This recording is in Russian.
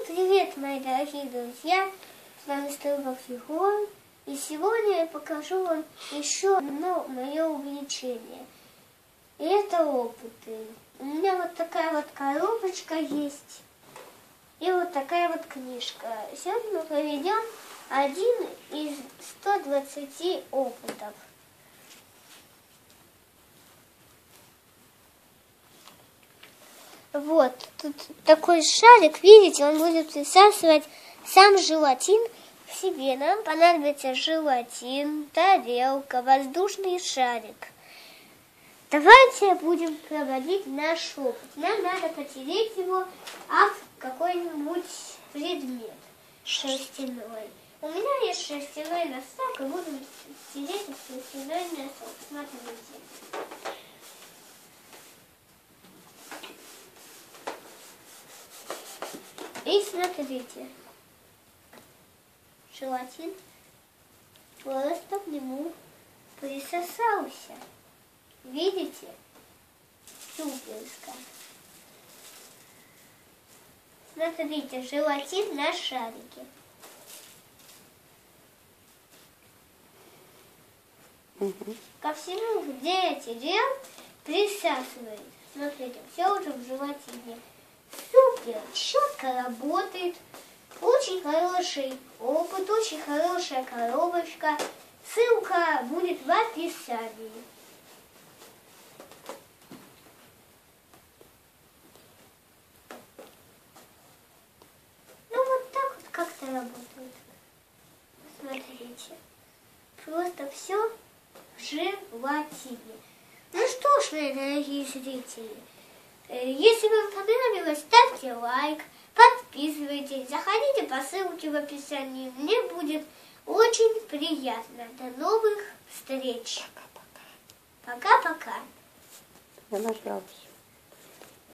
привет, мои дорогие друзья! С вами Строгов Егор. И сегодня я покажу вам еще одно мое увлечение. И это опыты. У меня вот такая вот коробочка есть. И вот такая вот книжка. Сегодня мы проведем один из 120 опытов. Вот, тут такой шарик, видите, он будет присасывать сам желатин в себе. Нам понадобится желатин, тарелка, воздушный шарик. Давайте будем проводить наш опыт. Нам надо потереть его об какой-нибудь предмет шерстяной. У меня есть шерстяной носок, и будем тереть шерстяной носок. Смотрите. И смотрите, желатин просто к нему присосался. Видите? Суперско. Смотрите, желатин на шарике. Ко всему, где я терял, присасывает. Смотрите, все уже в желатине. Супер, четко работает, очень хороший опыт, очень хорошая коробочка. Ссылка будет в описании. Ну вот так вот как-то работает. Смотрите, просто все в желатине. Ну что ж, мои дорогие зрители. Если вам понравилось, ставьте лайк, подписывайтесь, заходите по ссылке в описании. Мне будет очень приятно. До новых встреч. Пока-пока. Я нажалась.